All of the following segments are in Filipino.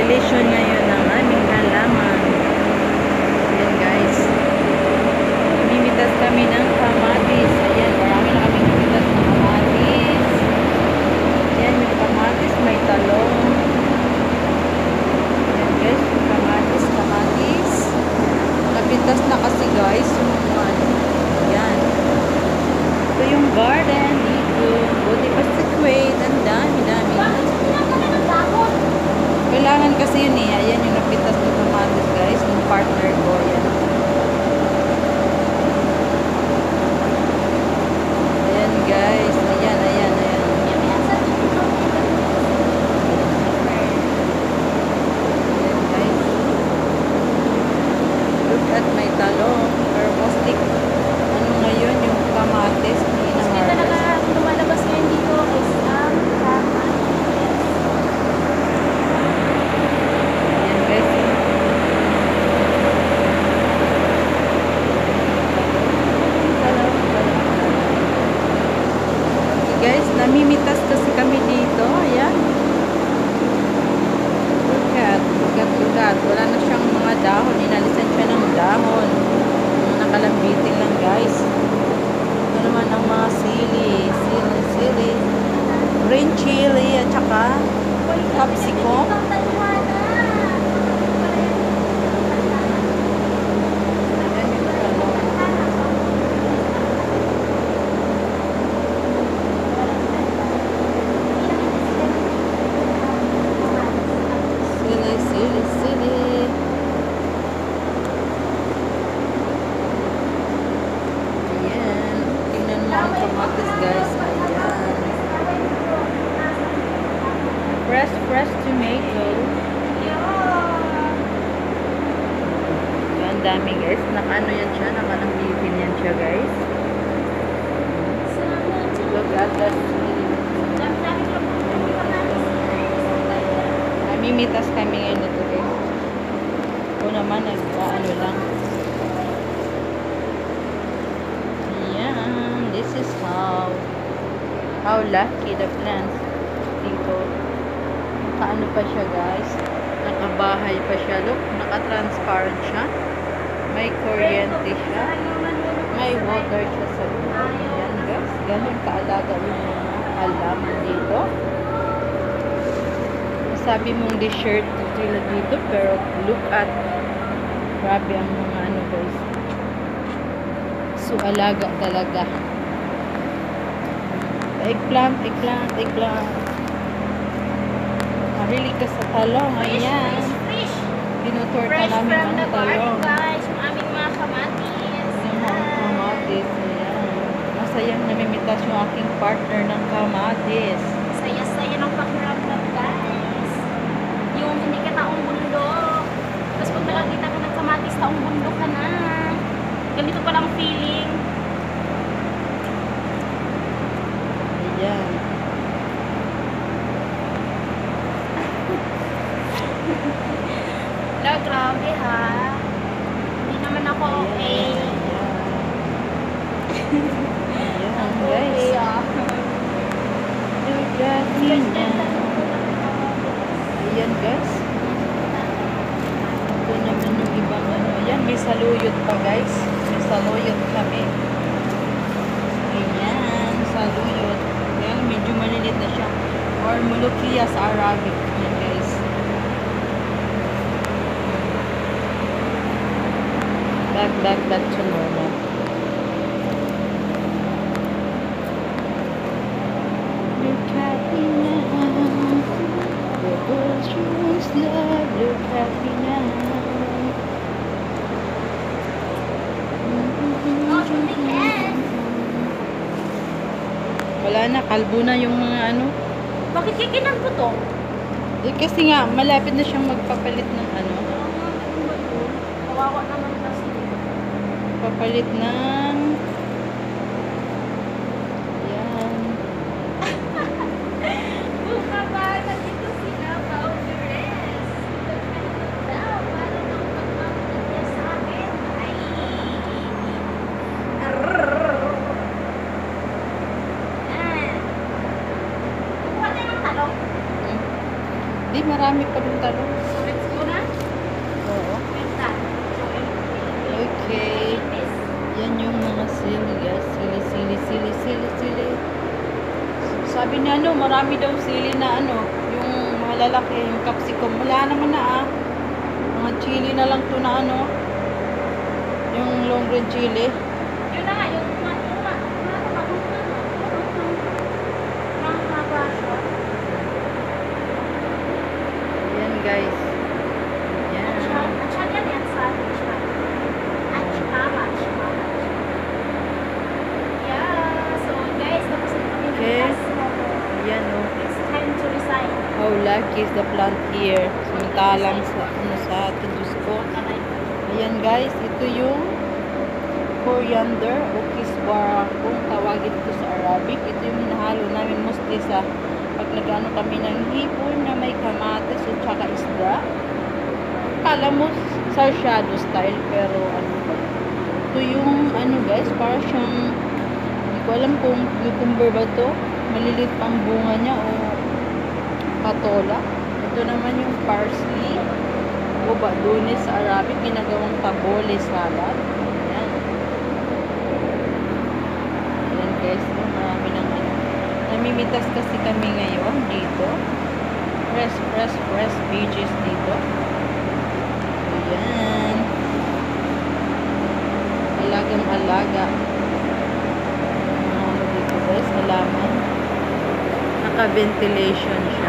fertilization ngayon ng aming halaman. Ayan guys. Mimitas kami ng kamatis. Ayan, marami na kami mimitas ng kamatis. Ayan, may kamatis, may talong. Ayan guys, kamatis. Napitas na kasi guys. Ayan. Ito yung garden dito. Buti pa sa Kuwait. Ang dami. Kailangan kasi yun eh. Ayan yung napitas ng kamatis guys. Yung partner ko. Ayan. Ayan guys. Ayan. Ayan guys. Look at my talong. Pero mostly, ano ngayon yung kamatis. Kasi talaga lumalabas ngayon dito is guys, namimitas kasi kami dito. Ayan. Lugat. Wala na siyang mga dahon. Inalisan siya ng dahon. Nakalambitin lang guys. Ito naman ang mga sili. Green chili at saka capsicum. Kamatis guys, ayan. Fresh tomato. Ang dami guys, nakaano yan siya, nakalambitin yan siya guys. Look at that. Namimitas kami ngayon ito guys. Ako naman nag-ano lang. This is how lucky the plants dito. Nakaano pa siya guys. Nakabahay pa siya. Look, naka-transparent siya. May kuryente siya. May water siya sa loob. Yan guys. Ganun kaalaga yung mga halaman dito. Sabi mong dessert sila dito. Pero look at grabe ang mga ano guys. So alaga talaga. Eggplant. Marili ka sa talong. Ayan. Pinutorta namin ang talong. Guys, yung aming mga kamatis. Yung mga kamatis. Ayan. Masayang namimitas yung aking partner ng kamatis. Saya-saya ng pakiramdam guys. Yung hindi ka taong bundok. Tapos pag nakakita ka ng kamatis, taong bundok ka na. Ganito palang feeling. Ayan. La, grabe ha. Hindi naman ako okay. Ayan guys. Ayan guys. Ito naman yung ibang ano. Ayan, may saluyot pa guys. May saluyot kami. Ayan, saluyot. Ayan, medyo malilit na siya. Or mulukia sa Arabic. Ayan guys. Back to normal. Look at me now. The ocean's love. Look at me now. Wala na, kalbo na yung mga ano. Bakit kikinan ko to? Eh, kasi nga, malapit na siyang magpapalit ng ano. Kawawa naman kasi. Papalit ng yan. Buka ba? Nandito sila, powderess. Daw, para daw pagmamahal niya sa akin. Ay. Di, marami pa rin talong. Sili guys, sili. Sabi niya marami daw sili na yung malalaki, yung capsicum. Wala naman na Mga chili na lang to na yung long green chili. Yun na nga, yung Ayan guys. Ayan. Okay. Ayan It's time to resign. How lucky is the plant here. Samantalang sa atin, Diyos ko. Ayan guys, ito yung coriander o kiswara kung tawagin ito sa Arabic. Ito yung hinahalo namin mostly sa pag nag-ano kami ng hipon na may kamatis at saka isda. Kala mo sarsyado style pero ito yung guys, para siyang hindi ko alam kung cucumber ba to, malilit pang bunga niya o patola. Ito naman yung parsley o badunes sa Arabic, ginagawang tabole salad. Ayan. Ayan guys, marami ng namimitas kasi kami ngayon dito. Fresh veggies dito. Ayan. Alagang-alaga. Dito guys, halaman. Naka-ventilation siya.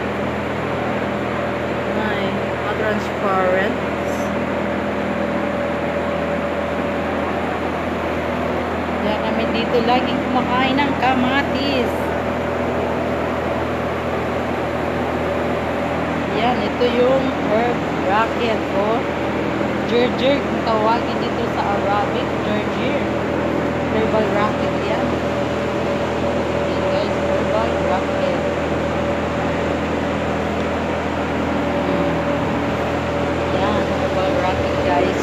May transparent. Kaya kami dito laging kumakain ng kamatis. Yan, ito yung herb rocket o gerger kung tawagin dito sa Arabic. Gerger. Herbal rocket yan. Yan guys, herbal rocket. Yan, herbal rocket guys.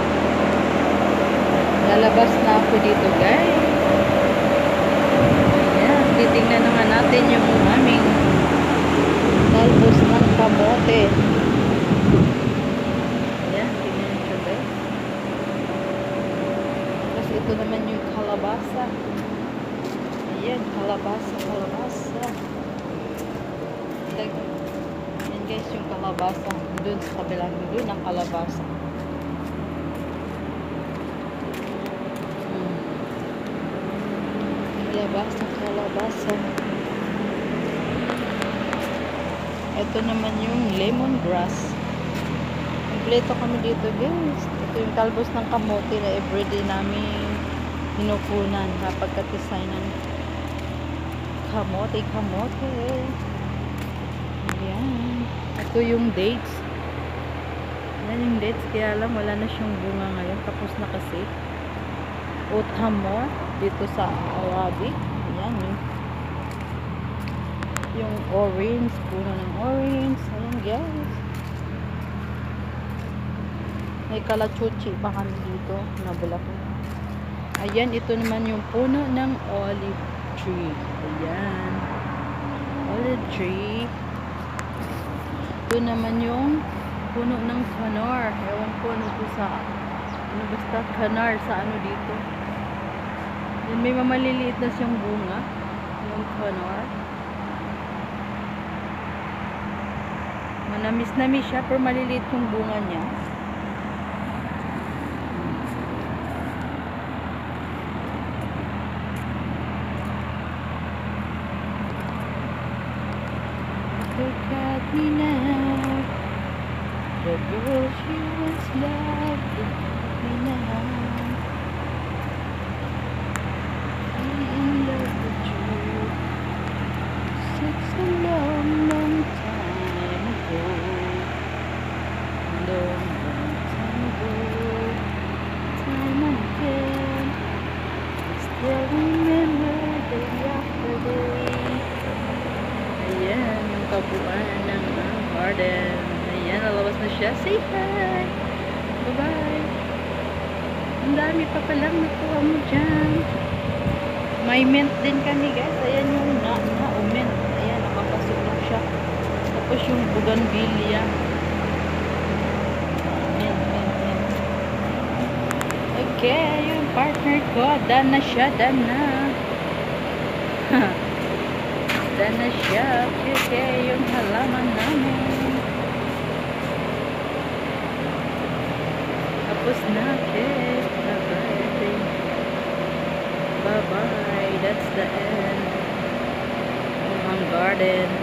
Lalabas na ako dito guys. Yan, titingnan naman natin yung aming talbos ng kamote. Ayan, tingnan nyo guys. Tapos ito naman yung kalabasa. Ayan, kalabasa. Ayan guys, yung kalabasa. Doon sa kabilang doon ang kalabasa. Kalabasa. Ito naman yung lemongrass. Kompleto kami dito guys. Ito yung talbos ng kamote na everyday namin hinukunan kapag katisay ng kamote. Ayan. Ito yung dates. Ayan yung dates. Kaya lang wala na siyang bunga ngayon. Tapos na kasi. Otamor dito sa Arabic. Ayan yung orange, puno ng orange. Ayan guys, may kalachuchi pa kami dito na bulaklak. Ayan, ito naman yung puno ng olive tree. Ayan, olive tree. Ito naman yung puno ng kanar. Ewan ko ano sa basta kanar sa dito. Yan, may mamaliliit na siyang bunga yung kanar. Manamis-namis siya, pero maliliit yung bunga niya. Look at me now, the girl she was loved. Look at me now, I'm in love with you. Such a long time ago. Long time ago. Time and again, I still remember day after day. Ayan, yung kabuuan ng garden. Ayan, lalabas na siya. Say hi! Bye-bye! Ang dami pa palang nakuha mo dyan. May mint din kami guys. Ayan yung na-mint. Ayan, nakapasok na siya. Tapos yung bougainvillea. Mint. Okay, yun. partner ko. Dan na siya, dan na. Dan na siya. Okay, yung halaman namin. Tapos na, okay. Bye-bye. That's the end of ang garden.